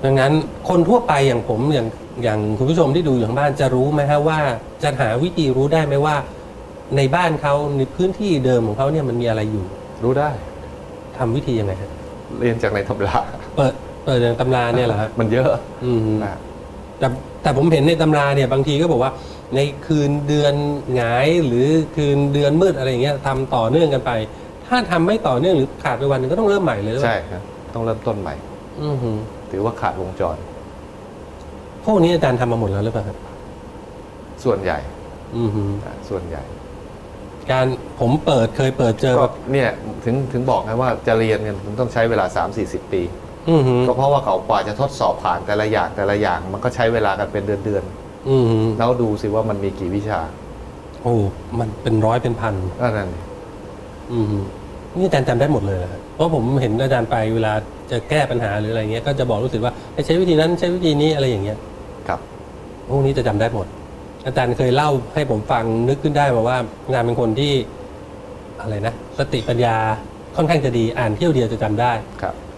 ดังนั้นคนทั่วไปอย่างผมอย่างคุณผู้ชมที่ดูอยู่ทางบ้านจะรู้ไหมฮะว่าจะหาวิธีรู้ได้ไหมว่าในบ้านเขาในพื้นที่เดิมของเขาเนี่ยมันมีอะไรอยู่รู้ได้ทำวิธียังไงครับเรียนจากในตำราเปิดในตำราเนี่ยเหรอครับมันเยอะนะแต่ผมเห็นในตำราเนี่ยบางทีก็บอกว่าในคืนเดือนหงายหรือคืนเดือนมืดอะไรอย่างเงี้ยทำต่อเนื่องกันไปถ้าทำไม่ต่อเนื่องหรือขาดไปวันนึงก็ต้องเริ่มใหม่เลยใช่ครับต้องเริ่มต้นใหม่ถือว่าขาดวงจรพวกนี้อาจารย์ทำมาหมดแล้วหรือเปล่าครับส่วนใหญ่ส่วนใหญ่การผมเคยเปิดเจอแบบเนี่ยถึงบอกนะว่าจะเรียนกันมันต้องใช้เวลา 3-40 ปีก็เพราะว่าเขากว่าจะทดสอบผ่านแต่ละอย่างมันก็ใช้เวลากันเป็นเดือนแล้วดูสิว่ามันมีกี่วิชาโอ้มันเป็นร้อยเป็นพันนั่นนี่อาจารย์จำได้หมดเลยครับเพราะผมเห็นอาจารย์ไปเวลาจะแก้ปัญหาหรืออะไรเงี้ยก็จะบอกรู้สึกว่าให้ใช้วิธีนั้นใช้วิธีนี้อะไรอย่างเงี้ยครับพวกนี้จะจำได้หมดอาจารย์เคยเล่าให้ผมฟังนึกขึ้นได้มาว่างานเป็นคนที่อะไรนะสติปัญญาค่อนข้างจะดีอ่านเที่ยวเดียวจะจำได้ครับ